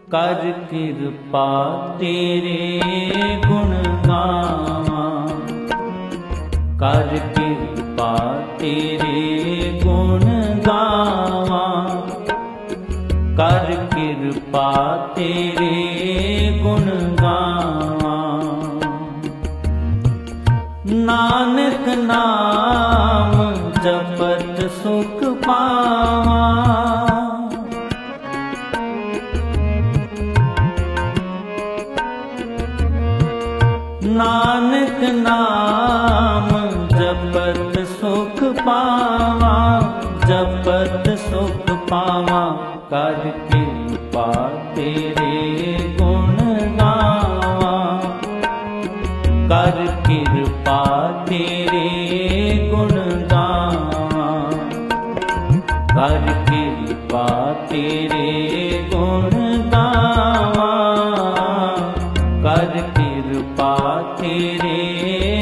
कर कृपा तेरे गुण गावां, कर कृपा तेरे गुण गावां, कर कृपा तेरे गुण गावां। नानक नाम जपत सुख पावां, नानक नाम जपत सुख पावां, जपत सुख पावां। कर कृपा तेरे गुण गावां, कर कृपा तेरे गुण गावां, कर कृपा तेरे गुण गावां, कर कृपा तेरे